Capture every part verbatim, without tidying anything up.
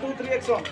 To three action.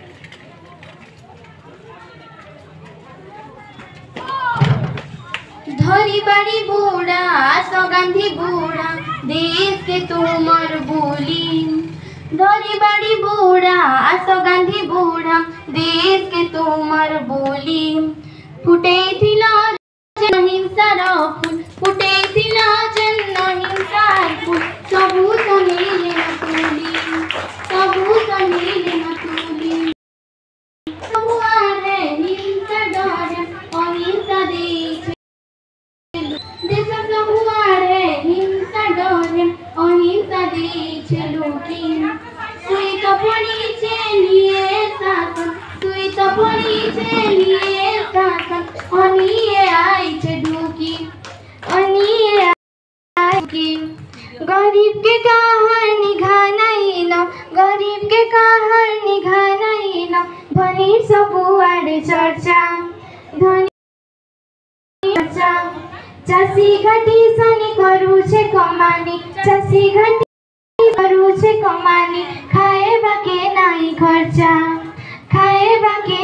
धरी बाड़ी बूढ़ा सो गांधी बूढ़ा देश के तुमर बोली। धरी बाड़ी बूढ़ा सो गांधी बूढ़ा देश के तुमर बोली। फुटे थिला जन हिंसार फूल फुटे थिला जन हिंसार फूल सबू सहेले न तुली सबू सहेले न तुली। सबुआरे हिंसा डरे अहिंसा देश देश सबुआरे हिंसा डरे अहिंसा देश लुकी। सुई तो पड़ी चलिए शासन सुई तो पड़ी चलिए शासन अनिए आई छे ढूकी अनिए आई की। गरीब के कहर निगाह नहीं न गरीब के कहर निगाह नहीं न धनी सबुआरे चर्चा धनी चर्चा। चासी घाटी सनी करू छे कमानी चासी घाटी करू छे कमानी खाए बाके नहीं खर्चा खाए बाके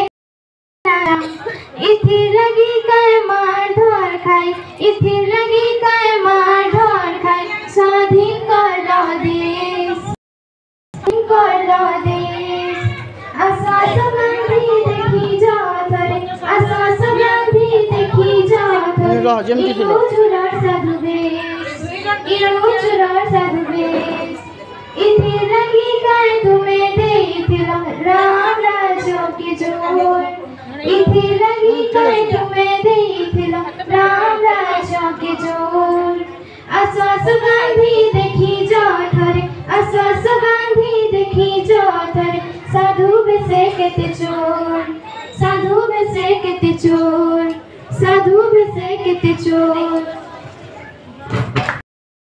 इथि लगी काय मार धर खाई इथि लगी काय मार धर खाई। स्वाधीन कर लो देश कर लो देश। आश्वास गांधी देखी जाओ धरे आश्वास गांधी देखी जाओ धरे। इरो चुरार साधु देश इरो चुरार साधु देश। इथि लगी काय तुम्हें देखिला राम राज्यों के जोर इथि लगी काय तुम्हें देखिला राम राज्यों के जोर। आश्वास गांधी देखी जाओ थरे आश्वास गांधी देखी जाओ थरे। साधु बेसे केते चोर साधु बेसे केते चोर साधु बेसे केते चोर।